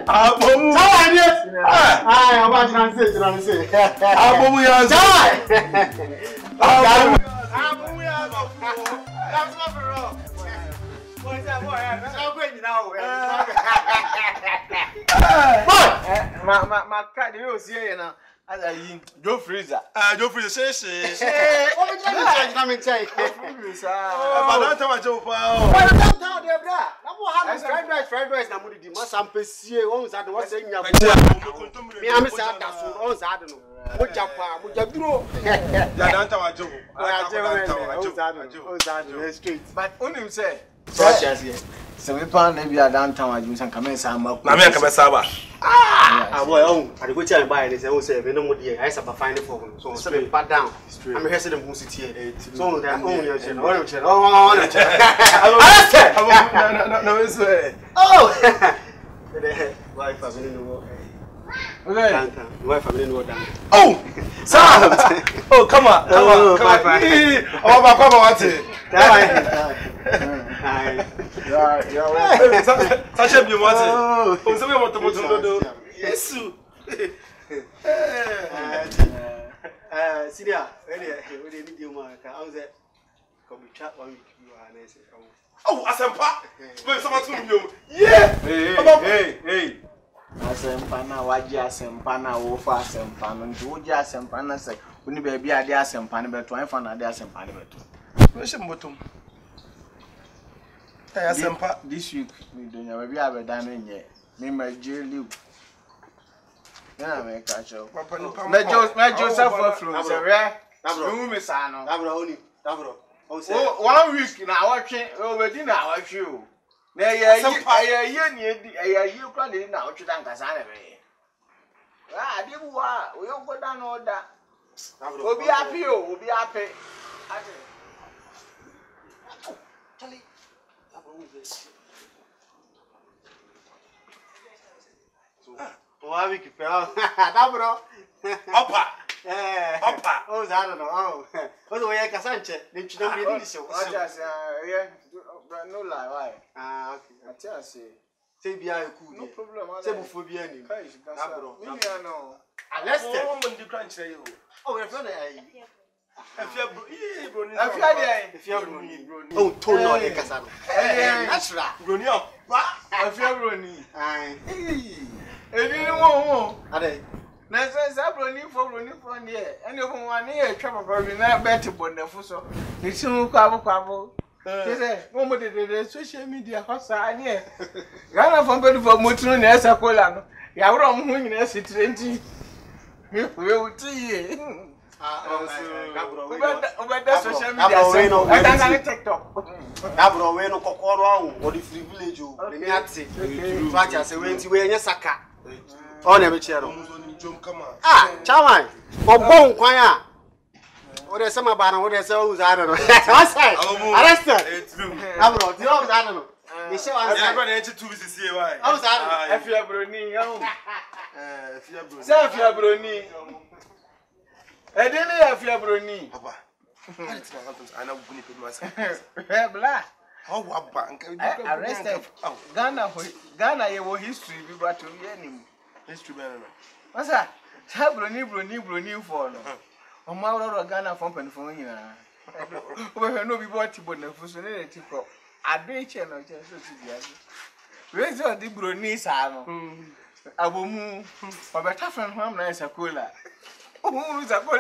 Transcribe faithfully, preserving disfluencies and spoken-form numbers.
Abomu. How idea? Ah, I'm about to say, to say. Abomu ya. Abomu. Abomu ya. That's not for real. What's that boy? I'm going now. Boy, my my my cat you see here now. As I yin Joe Freezer. Ah, Joe Freezer say say. Hey, what we trying to try me try. Freezer. But don't tell me Joe pa. But don't tell them bra. Na mo have fried rice, fried rice na mo di ma sampesie. Won say what say nya. Me am say that so. Won say that no. Mo japa, mo jabiro. Ya don't tell me Joe. Ah, Joe. Joe. Joe. Straight. But onim say so chance here. So we plan na bia downtown adwum san kama san ma. Na me an kama saba. Ah, boy, oh, I go tell you buy this. I will say, no more dear. I suffer fine for him. So straight back down. I'm here to the music here. So that only your channel. Oh, channel. Oh, no, no, no, it's way. Oh, wife, I've been in the war. Okay, wife, I've been in the war. Oh, Sam. Oh, come on, come on, come on. Oh, my come on, what's it? Hi. Yeah, yeah. Such a beauty. Oh, so we want to do do. Yes. Uh, Syria, where where they need you, man. How's that? Come be chat one week. You are nice. Oh, Asempa. Wait, someone to you. Yeah. Hey, hey, hey. Asempa na waji asempa na wofa asempa no nti woji asempa na say oni ba bia ade asempa ne beto anfa na ade asempa ne beto. We shim bottom. Hey, Asempa. This week we do nya ba bia abeda no nye. Me ma jeli. Yeah, me catch up. Me Joseph, me Joseph for flow. Say where? Dabro. Me sa no. Dabro oni. Dabro. Oh, one week na watching. Oh, we di na watch you. Na ye ye ye ni edi. Ye ye kwa le na watch dan kasa na be. Ah, di bu wa. We go down order. Dabro. Obi happy o, obi happy. Ate. Charlie. Dabro we this. One week, pal. Dabro. Opa. Eh. Opa. Oh, I don't know. Oh. What's the way I can say? Did you know me? So, I just say, yeah, no lie, why? ah, okay. I just say, say be I cool. no problem. Say before be any. Dabro. Me no. Let's Oh, take. one man the crunch say you. Oh, we're friend. If you bro, eh bro. I feel there. If you're bro. Oh, tone no dey kasa. Eh, natural. Bro ni o. I feel brony. Aye. Ebi ni wo wo. Ade. Na say say brony for brony for there. Any of one here twa papa bi na bet bonafo so. Ni si mu kwabo kwabo. Say, mo mo de de social media hosa ane. Gana for bedu for motunu na esa kola no. Ya woro mo hu nyina esi trenti. We uti. Ah, Dabro. We better social media. I can on TikTok. Dabro we no kokoro ahun o di free village o. Ni ati. So acha say we nti we nya saka. O na be chero. Ah, chairman. Ogbon kwan a. O de sama ba na o de say o za no. What's that? Arrested. Dabro, do you that no? They say one Yeah, brother, ain't two is here why? How's that? If you are brony, yo. Eh, if you bro. Say if you are brony. E dey na if you are brony. Papa. I know we need to do myself. Eh, bla. How what bank? Arrested. Ghana Ghana ye wo history bi but we anim. History man. What's that? Say brony brony brony for no. O ma ro Ghana for pen for nyina. O be no bi bo ti bonafo so na ti ko. Ado eche no che so ti dia. We say di brony sa no. Abomu. Obeta friend ho am na esa kola. Oh,